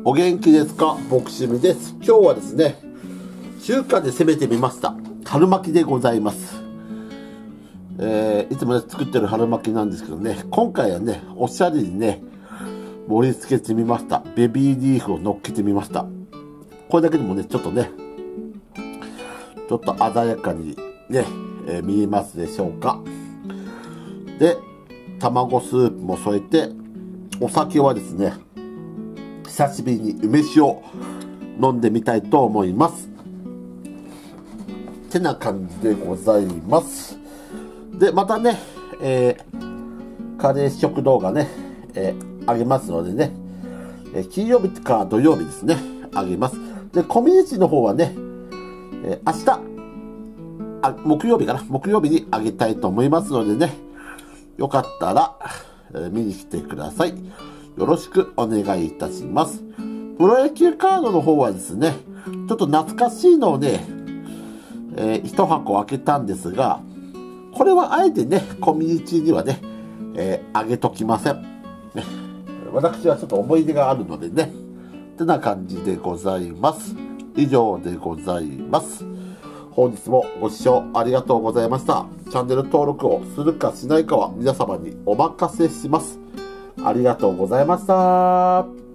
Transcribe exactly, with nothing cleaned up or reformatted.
お元気ですか？ボクシミです。今日はですね、中華で攻めてみました。春巻きでございます。えー、いつもね、作ってる春巻きなんですけどね、今回はね、おしゃれにね、盛り付けてみました。ベビーリーフを乗っけてみました。これだけでもね、ちょっとね、ちょっと鮮やかにね、えー、見えますでしょうか。で、卵スープも添えて、お酒はですね、久しぶりに梅酒を飲んでみたいと思います。てな感じでございます。で、またね、えー、カレー食動画ね、えー、あげますのでね、えー、金曜日か土曜日ですね、あげます。で、コミュニティの方はね、えー、明日、あ、木曜日かな、木曜日にあげたいと思いますのでね、よかったら、えー、見に来てください。よろしくお願いいたします。プロ野球カードの方はですね、ちょっと懐かしいのをね、えー、一箱開けたんですが、これはあえてね、コミュニティにはね、えー、あげときません。ね、私はちょっと思い出があるのでね、ってな感じでございます。以上でございます。本日もご視聴ありがとうございました。チャンネル登録をするかしないかは皆様にお任せします。ありがとうございました。